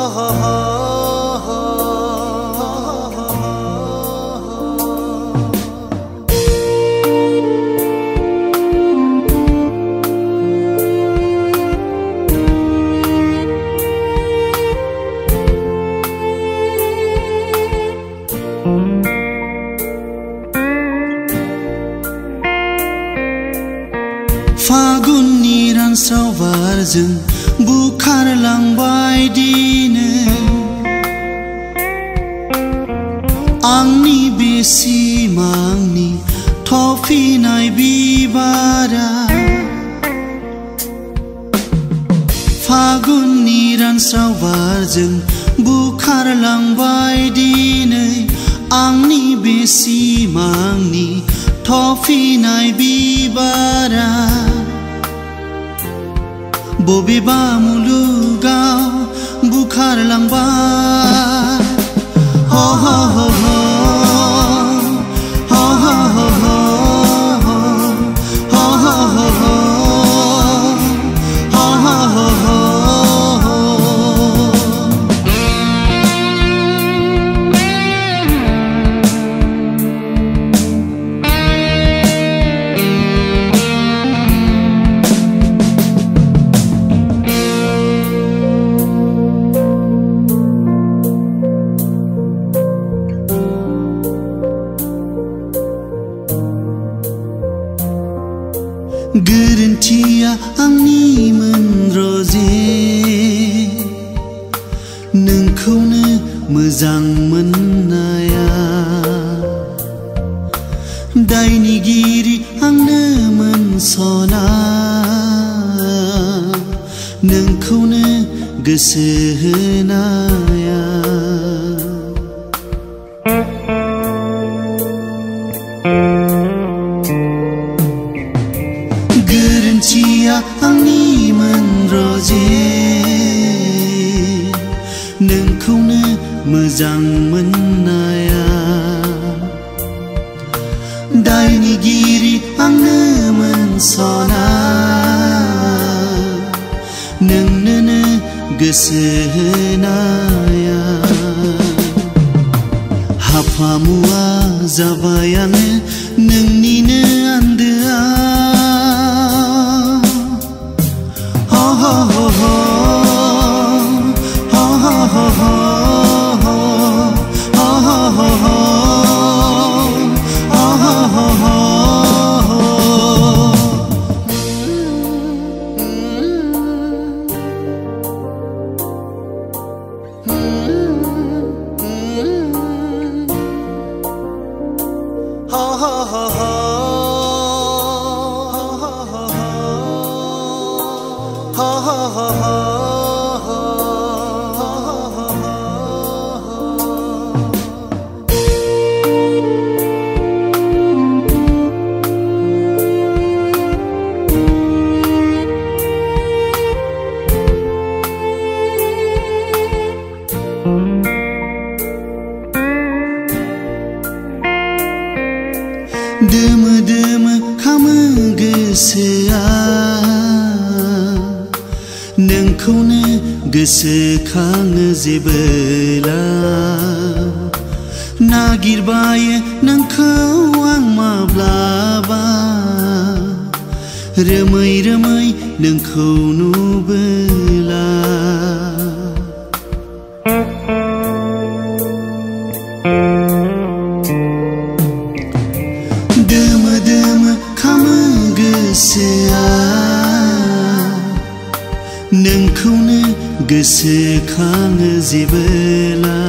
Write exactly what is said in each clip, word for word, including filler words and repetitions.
फागुननि रानस्राव बारजों बुखारलांबाय दिनै आंनि बे सिमांनि थफिनाय बिबारा फागुननि रानस्राव बारजों बुखारलांबाय दिनै आंनि बे सिमांनि थफिनाय बिबारा बबेबा मुलुगाव बुखारलांबाय हो हो हो हो हो हो हो हो हो हो हो गोरोन्थिया आंनिमोन रजे नोंखौनो मोजां मोननाया दायनिगिरि आंनो मोनसना नोंखौनो गोसो होनाया गोरोन्थिया आंनिमोन रजे नोंखौनो मोजां मोननाया दायनिगिरि आंनो मोनसना नोंनोनो गोसो होनाया हाफामुवा जाबाय आङो नोंनिनो आन्दोआ हो हो हो हो हो हो हो दोमो दोमो खामो गोसोआ नोंखौनो गोसोखाङो जेबोला नागिरबायो नोंखौ आं माब्लाबा रोमै रोमै नोंखौ नुबोला दोमो दोमो खामो गोसोआ नोंखौनो गोसोखाङो जेबोला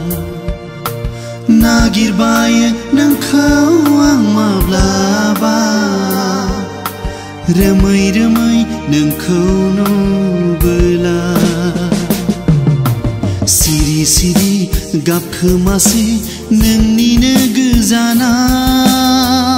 नागिरबायो नोंखौ आं माब्लाबा रोमै रोमै नोंखौ नुबोला सिरि सिरि गाबखोमासे नोंनिनो गोजाना